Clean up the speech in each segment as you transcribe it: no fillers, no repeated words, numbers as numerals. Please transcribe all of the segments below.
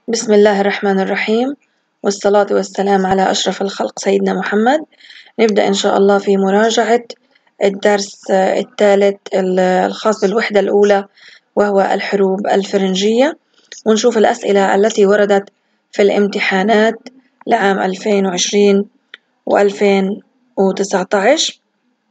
بسم الله الرحمن الرحيم، والصلاة والسلام على أشرف الخلق سيدنا محمد. نبدأ إن شاء الله في مراجعة الدرس الثالث الخاص بالوحدة الأولى، وهو الحروب الفرنجية، ونشوف الأسئلة التي وردت في الامتحانات لعام 2020 و2019.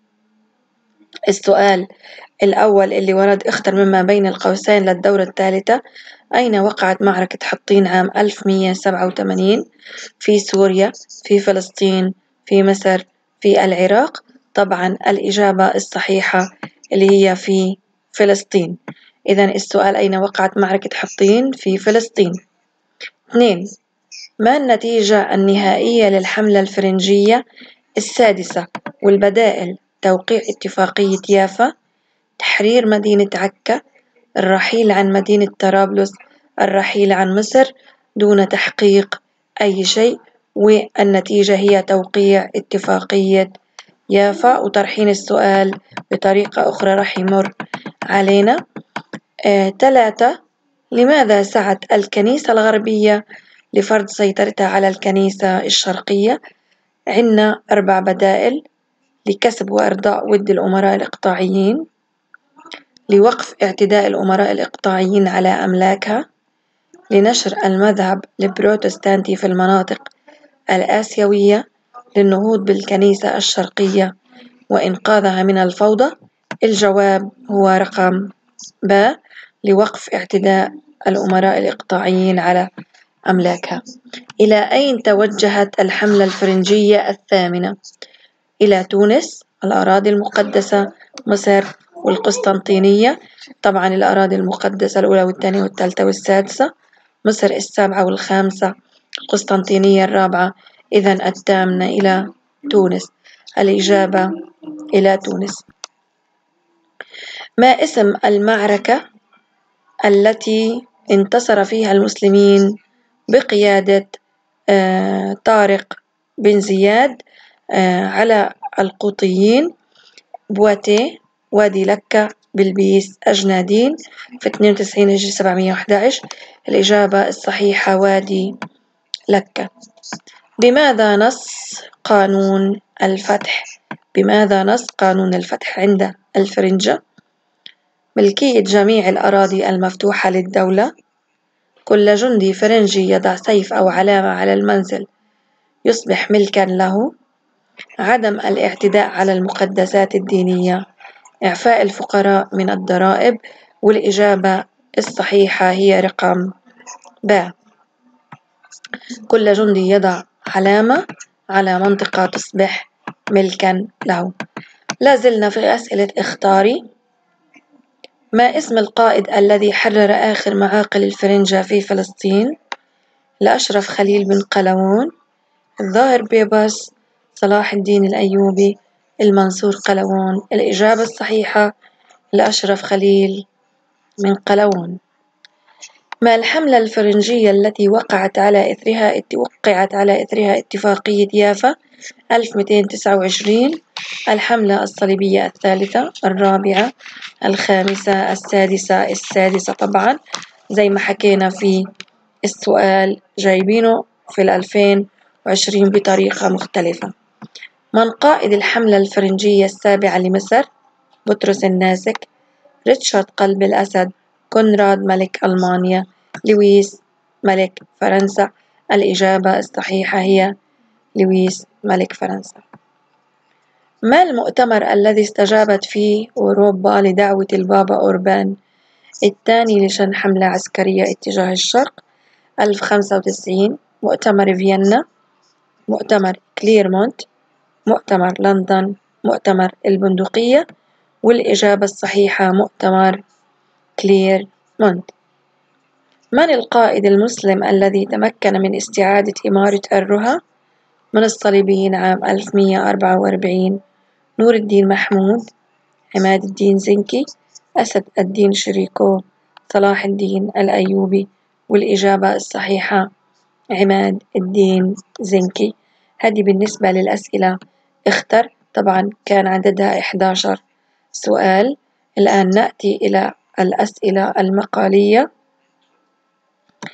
السؤال الأول اللي ورد: اختر مما بين القوسين للدورة الثالثة. أين وقعت معركة حطين عام 1187؟ في سوريا، في فلسطين، في مصر، في العراق؟ طبعا الإجابة الصحيحة اللي هي في فلسطين. إذن السؤال: أين وقعت معركة حطين؟ في فلسطين. 2. ما النتيجة النهائية للحملة الفرنجية السادسة؟ والبدائل: توقيع اتفاقية يافا، تحرير مدينة عكا، الرحيل عن مدينة طرابلس، الرحيل عن مصر دون تحقيق أي شيء. والنتيجة هي توقيع اتفاقية يافا. وطرحين السؤال بطريقة أخرى راح يمر علينا. 3. لماذا سعت الكنيسة الغربية لفرض سيطرتها على الكنيسة الشرقية؟ عندنا 4 بدائل: لكسب وإرضاء ود الأمراء الإقطاعيين، لوقف اعتداء الأمراء الإقطاعيين على أملاكها، لنشر المذهب البروتستانتي في المناطق الآسيوية، للنهوض بالكنيسة الشرقية وإنقاذها من الفوضى. الجواب هو رقم ب، لوقف اعتداء الأمراء الإقطاعيين على أملاكها. إلى أين توجهت الحملة الفرنجية الثامنة؟ إلى تونس، الأراضي المقدسة، مصر، والقسطنطينية. طبعا الأراضي المقدسة الأولى والثانية والثالثة والسادسة، مصر السابعة والخامسة، القسطنطينية الرابعة. إذن الثامنة إلى تونس. الإجابة إلى تونس. ما اسم المعركة التي انتصر فيها المسلمين بقيادة طارق بن زياد على القوطيين؟ بواتيه، وادي لكة، بلبيس، أجنادين، في 92 هجري 711. الإجابة الصحيحة وادي لكة. بماذا نص قانون الفتح؟ بماذا نص قانون الفتح عند الفرنجة؟ ملكية جميع الأراضي المفتوحة للدولة، كل جندي فرنجي يضع سيف أو علامة على المنزل يصبح ملكا له، عدم الاعتداء على المقدسات الدينية، إعفاء الفقراء من الضرائب. والإجابة الصحيحة هي رقم ب، كل جندي يضع علامة على منطقة تصبح ملكا له. لازلنا في أسئلة اختاري. ما اسم القائد الذي حرر آخر معاقل الفرنجة في فلسطين؟ لأشرف خليل بن قلاوون، الظاهر بيبرس، صلاح الدين الأيوبي، المنصور قلاوون. الإجابة الصحيحة لأشرف خليل من قلاوون. ما الحملة الفرنجية التي وقعت على إثرها اتفاقية يافا 1229؟ الحملة الصليبية الثالثة، الرابعة، الخامسة، السادسة. طبعا زي ما حكينا في السؤال جايبينه في 2020 بطريقة مختلفة. من قائد الحملة الفرنجية السابعة لمصر؟ بطرس الناسك، ريتشارد قلب الأسد، كونراد ملك ألمانيا، لويس ملك فرنسا. الإجابة الصحيحة هي لويس ملك فرنسا. ما المؤتمر الذي استجابت فيه أوروبا لدعوة البابا أوربان الثاني لشن حملة عسكرية اتجاه الشرق؟ 1095، مؤتمر فيينا، مؤتمر كليرمونت، مؤتمر لندن، مؤتمر البندقية. والإجابة الصحيحة مؤتمر كليرمونت. من القائد المسلم الذي تمكن من استعادة إمارة الرها من الصليبيين عام 1144؟ نور الدين محمود، عماد الدين زنكي، أسد الدين شريكو، صلاح الدين الأيوبي. والإجابة الصحيحة عماد الدين زنكي. هذه بالنسبة للأسئلة اختر. طبعا كان عددها 11 سؤال. الآن نأتي إلى الأسئلة المقالية.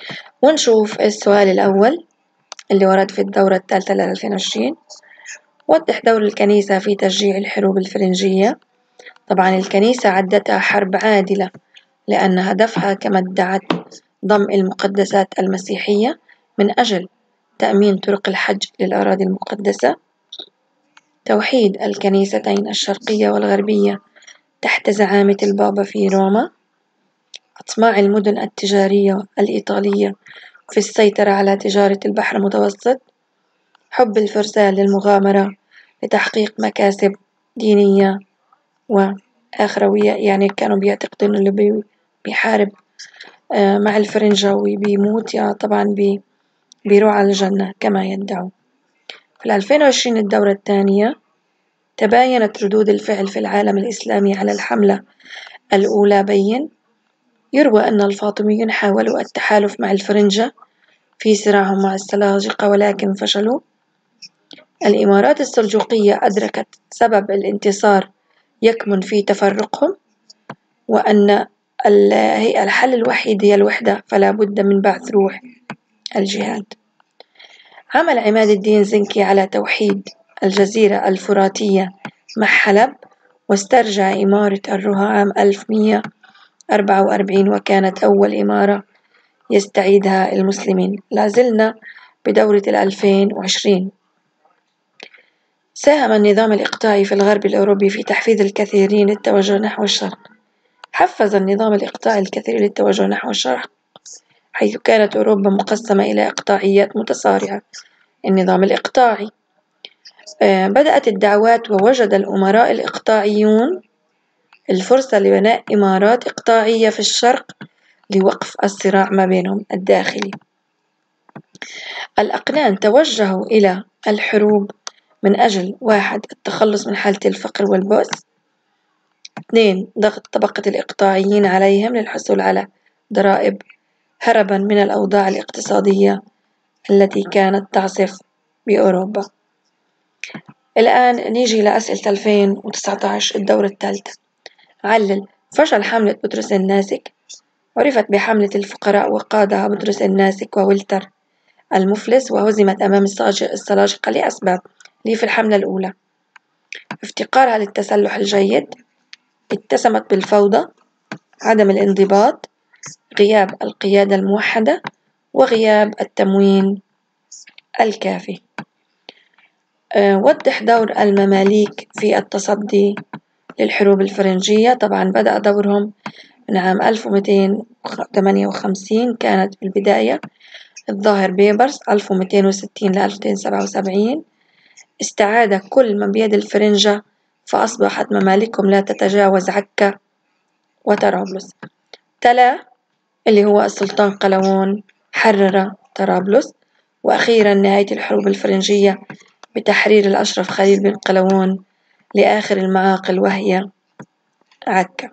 ونشوف السؤال الأول اللي ورد في الدورة الثالثة ل 2020. وضح دور الكنيسة في تشجيع الحروب الفرنجية. طبعا الكنيسة عدتها حرب عادلة لأن هدفها كما ادعت ضم المقدسات المسيحية من أجل تأمين طرق الحج للأراضي المقدسة، توحيد الكنيستين الشرقية والغربية تحت زعامة البابا في روما، أطماع المدن التجارية الإيطالية في السيطرة على تجارة البحر المتوسط، حب الفرسان للمغامرة لتحقيق مكاسب دينية وآخروية، يعني كانوا بيعتقدوا إنه اللي بيحارب مع الفرنجة وبيموت يا طبعا بيروح على الجنة كما يدعوا. في 2020 الدورة الثانية تباينت ردود الفعل في العالم الإسلامي على الحملة الأولى. بين يروى أن الفاطميون حاولوا التحالف مع الفرنجة في صراعهم مع السلاجقة ولكن فشلوا. الإمارات السلجوقية أدركت سبب الانتصار يكمن في تفرقهم، وأن الحل الوحيد هي الوحدة، فلا بد من بعث روح الجهاد. عمل عماد الدين زنكي على توحيد الجزيرة الفراتية مع حلب، واسترجع إمارة الرها عام 1144 وكانت أول إمارة يستعيدها المسلمين. لازلنا بدورة 2020. ساهم النظام الإقطاعي في الغرب الأوروبي في تحفيز الكثيرين للتوجه نحو الشرق. حفز النظام الإقطاعي الكثير للتوجه نحو الشرق، حيث كانت أوروبا مقسمة إلى إقطاعيات متصارعة. النظام الإقطاعي بدأت الدعوات، ووجد الأمراء الإقطاعيون الفرصة لبناء إمارات إقطاعية في الشرق لوقف الصراع ما بينهم الداخلي. الأقنان توجهوا إلى الحروب من أجل: 1. التخلص من حالة الفقر والبؤس. 2. ضغط طبقة الإقطاعيين عليهم للحصول على ضرائب هربا من الأوضاع الاقتصادية التي كانت تعصف بأوروبا. الآن نيجي لأسئلة 2019 الدورة الثالثة. علل فشل حملة بطرس الناسك. عرفت بحملة الفقراء وقادها بطرس الناسك وولتر المفلس، وهزمت أمام السلاجقة لأسباب. في الحملة الأولى افتقارها للتسلح الجيد، اتسمت بالفوضى، عدم الانضباط، غياب القيادة الموحدة، وغياب التموين الكافي. وضح دور المماليك في التصدي للحروب الفرنجية. طبعا بدأ دورهم من عام 1258 كانت في البداية. الظاهر بيبرس 1260 ل 1277 استعاد كل من بيد الفرنجة، فأصبحت ممالكهم لا تتجاوز عكا وطرابلس. تلا اللي هو السلطان قلاوون حرر طرابلس. وأخيرا نهاية الحروب الفرنجية بتحرير الأشرف خليل بن قلاوون لآخر المعاقل وهي عكا.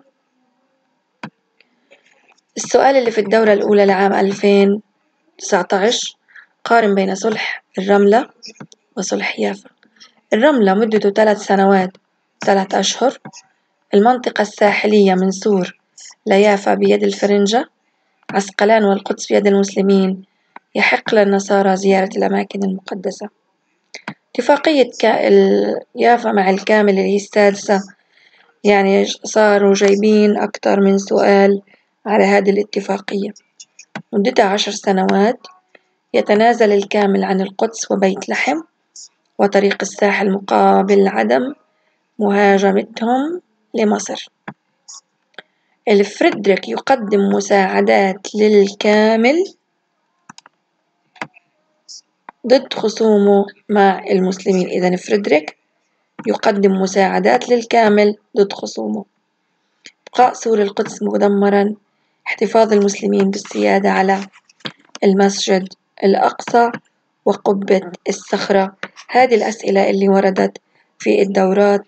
السؤال اللي في الدورة الأولى لعام 2019: قارن بين صلح الرملة وصلح يافا. الرملة مدته 3 سنوات 3 أشهر. المنطقة الساحلية من سور ليافا بيد الفرنجة. عسقلان والقدس بيد المسلمين. يحق للنصارى زيارة الأماكن المقدسة. اتفاقية يافا مع الكامل اللي هي السادسة، يعني صاروا جايبين أكتر من سؤال على هذه الاتفاقية. مدتها 10 سنوات. يتنازل الكامل عن القدس وبيت لحم وطريق الساحل مقابل عدم مهاجمتهم لمصر. الفريدريك يقدم مساعدات للكامل ضد خصومه مع المسلمين. إذن فريدريك يقدم مساعدات للكامل ضد خصومه. بقاء سور القدس مدمرا. احتفاظ المسلمين بالسيادة على المسجد الأقصى وقبة الصخرة. هذه الأسئلة اللي وردت في الدورات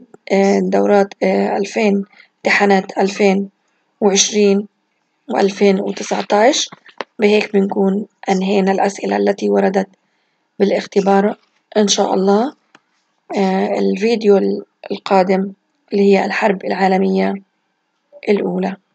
2000 امتحانات 2020 و2019. بهيك بنكون أنهينا الأسئلة التي وردت بالاختبار. إن شاء الله الفيديو القادم اللي هي الحرب العالمية الأولى.